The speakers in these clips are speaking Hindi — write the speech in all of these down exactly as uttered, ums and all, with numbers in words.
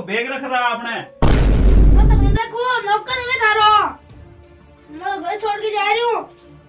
बैग रख रहा आपने। देखो नौकर में थारो, मैं घर छोड़ के जा रही हूँ।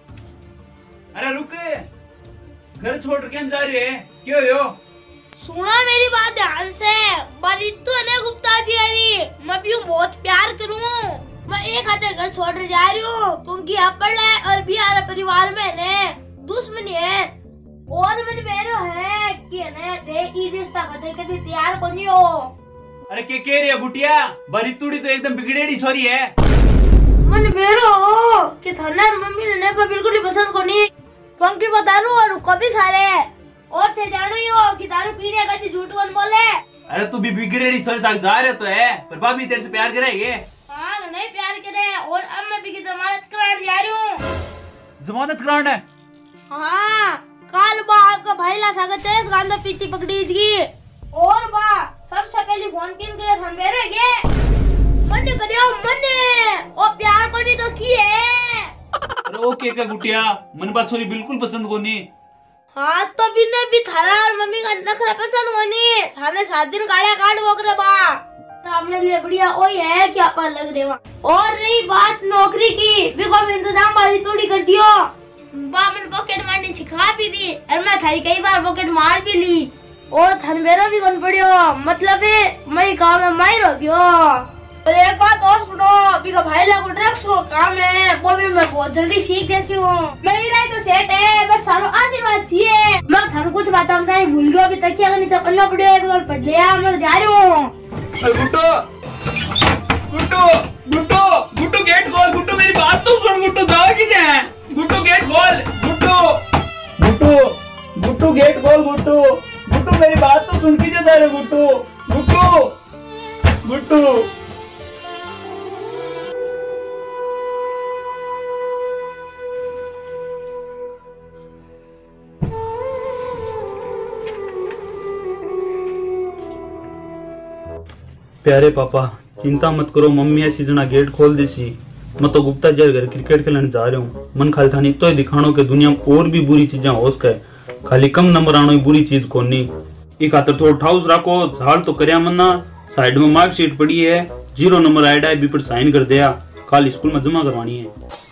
अरे रुक, घर छोड़ के जा रही है, क्यों यो? सुना मेरी बात ध्यान से, बरितु ने गुप्ता दियारी, मैं भी बहुत प्यार करूँ। मैं एक खातिर घर छोड़ कर जा रही हूँ क्योंकि अपड़ है और भी हमारे परिवार में ने दुश्मनी है और मन मेरो है कि ने दे ई रिश्ता कदे कदे तैयार को नहीं हो। अरे के कह रही है बुटिया? बरितुड़ी तो एकदम बिगड़ेड़ी छोरी है। मन मेरो हो कि थाना मम्मी ने को बिल्कुल ही पसंद को नहीं क्योंकि वो दारू और कभी सारे और थे जानो ही हो कि दारू पीने का झूठ कौन बोले। अरे तू भी बिगड़ेड़ी छोरी साथ जा रहे तो है, पर भाभी तेरे से प्यार करेगी? हाँ नहीं प्यार करे और अब मैं भी की जमानत कराने जा रही हूँ। जमानत कराने? हाँ काल बा आपका भाई ला सागर तेरे गांधा पीती पकड़ी थी और बा सबसे पहले फोन किन के हम मेरे के मन्ने करियो मन्ने ओ प्यार बनी तो की है। अरे ओके का गुटिया, मन बात छोरी बिल्कुल पसंद को नहीं। हाँ तो भी ने भी थारा और मम्मी का नखरा पसंद को नहीं, थाने सात दिन काला काट वो करे बा सामने लिए बढ़िया वही है क्या पर लग रहे वहाँ। और रही बात नौकरी की, बिको इंतजाम बारी थोड़ी कर दियो। बामन पॉकेट मारनी सिखा भी दी और मैं थारी कई बार पॉकेट मार भी ली और थन मेरा भी कौन पड़ियो, मतलब मैं काम में माहिर हो गयो। और एक बात और सुनो, अभी का भाई लागू ड्रग्स को काम है वो भी मैं बहुत जल्दी सीख देती हूँ। मेरी राय तो सेट है, बस सारो आशीर्वाद चाहिए। मैं थाने कुछ बात हम भूल गयो, अभी तकिया नहीं तो करना पड़ेगा, पढ़ लिया मैं जा रही हूँ। गुड्डू गुड्डू गुड्डू गुड्डू गेट खोल, गुड्डू मेरी बात तो सुन, गुड्डू जाओ कि जाए, गुड्डू गेट खोल, गुड्डू गुड्डू गुड्डू गेट खोल, गुड्डू गुड्डू मेरी बात तो सुन के जा रहे, गुड्डू गुड्डू गुड्डू। प्यारे पापा चिंता मत करो, मम्मी ऐसी जना गेट खोल देसी। मैं तो गुप्ता जी घर क्रिकेट खेलने जा रहा हूँ। मन खाली थानी तो दिखानो के दुनिया में और भी बुरी चीजें हो सके, खाली कम नंबर आनो बुरी चीज को नहीं। एक खातर थोड़ा ठाउस रखो, हाल तो करया मना। साइड में मार्कशीट पड़ी है, जीरो नंबर आईडा है, बी पर साइन कर दिया, कल स्कूल में जमा करवानी है।